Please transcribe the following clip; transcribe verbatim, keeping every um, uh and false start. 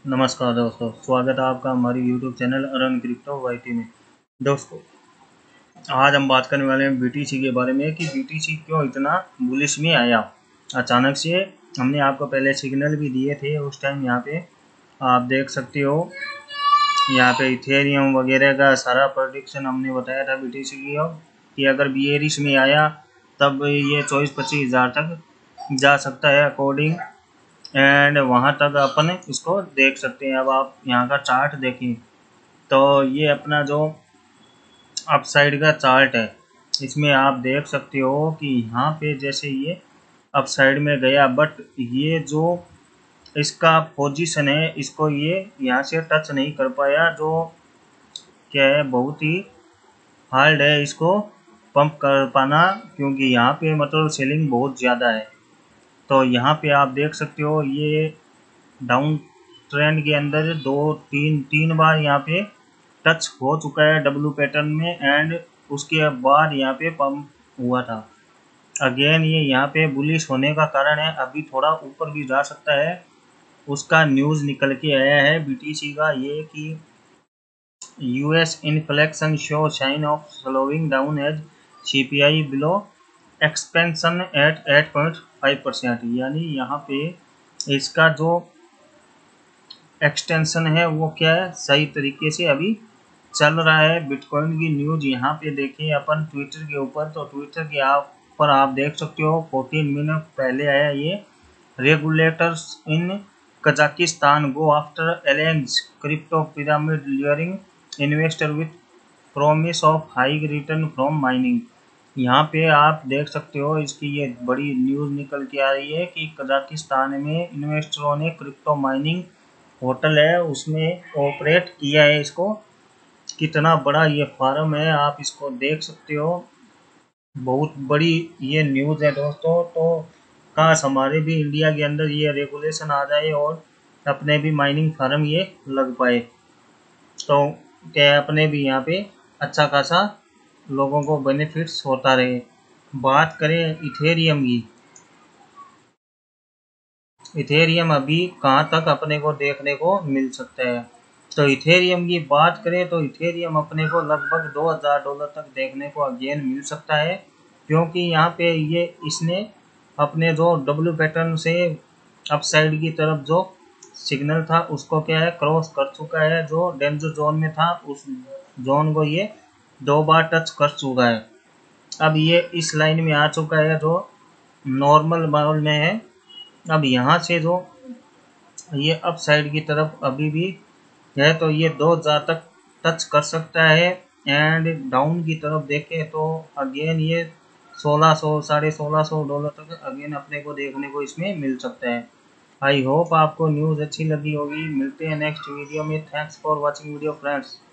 नमस्कार दोस्तों, स्वागत है आपका हमारी YouTube channel Aran crypto YT में। दोस्तों, आज हम बात करने वाले हैं बीटीसी के बारे में कि बीटीसी क्यों इतना बुलिश में आया अचानक से। हमने आपको पहले सिग्नल भी दिए थे उस टाइम। यहाँ पे आप देख सकते हो, यहाँ पे इथेरियम वगैरह का सारा प्रोडिक्शन हमने बताया था बीटीसी की कि अगर बियरिश में आया तब ये चौबीस पच्चीस हज़ार तक जा सकता है अकॉर्डिंग, एंड वहाँ तक अपन इसको देख सकते हैं। अब आप यहाँ का चार्ट देखें तो ये अपना जो अपसाइड का चार्ट है, इसमें आप देख सकते हो कि यहाँ पे जैसे ये अपसाइड में गया, बट ये जो इसका पोजीशन है इसको ये यहाँ से टच नहीं कर पाया, जो क्या है बहुत ही हार्ड है इसको पंप कर पाना, क्योंकि यहाँ पे मतलब सेलिंग बहुत ज़्यादा है। तो यहाँ पे आप देख सकते हो ये डाउन ट्रेंड के अंदर दो तीन तीन बार यहाँ पे टच हो चुका है डब्ल्यू पैटर्न में, एंड उसके बाद यहाँ पे पंप हुआ था। अगेन ये यहाँ पे बुलिश होने का कारण है, अभी थोड़ा ऊपर भी जा सकता है। उसका न्यूज़ निकल के आया है बीटीसी का ये कि US inflation show sign of slowing down as CPI below expansion at eight point five percent. यानी यहाँ पे इसका जो एक्सटेंशन है वो क्या है, सही तरीके से अभी चल रहा है। बिटकॉइन की न्यूज यहाँ पे देखें अपन ट्विटर के ऊपर, तो ट्विटर के आप पर आप देख सकते हो चौदह मिनट पहले आया ये, regulators in Kazakhstan go after एलेंज crypto pyramid luring investor with promise of high return from mining. यहाँ पे आप देख सकते हो इसकी ये बड़ी न्यूज़ निकल के आ रही है कि कजाकिस्तान में इन्वेस्टरों ने क्रिप्टो माइनिंग होटल है उसमें ऑपरेट किया है। इसको कितना बड़ा ये फार्म है आप इसको देख सकते हो, बहुत बड़ी ये न्यूज़ है दोस्तों। तो काश हमारे भी इंडिया के अंदर ये रेगुलेशन आ जाए और अपने भी माइनिंग फार्म ये लग पाए, तो क्या अपने भी यहाँ पे अच्छा खासा लोगों को बेनिफिट्स होता रहे। बात करें इथेरियम की, इथेरियम अभी कहाँ तक अपने को देखने को मिल सकता है। तो इथेरियम की बात करें तो इथेरियम अपने को लगभग दो हज़ार डॉलर तक देखने को अगेन मिल सकता है, क्योंकि यहाँ पे ये इसने अपने जो डब्ल्यू पैटर्न से अपसाइड की तरफ जो सिग्नल था उसको क्या है क्रॉस कर चुका है। जो डेंजर जोन में था उस जोन को ये दो बार टच कर चुका है। अब ये इस लाइन में आ चुका है जो नॉर्मल माहौल में है। अब यहाँ से जो ये अप साइड की तरफ अभी भी है तो ये दो हज़ार तक टच कर सकता है, एंड डाउन की तरफ देखें तो अगेन ये सोलह सौ साढ़े सोलह सौ डॉलर तक अगेन अपने को देखने को इसमें मिल सकता है। आई होप आपको न्यूज़ अच्छी लगी होगी। मिलते हैं नेक्स्ट वीडियो में। Thanks for watching video friends.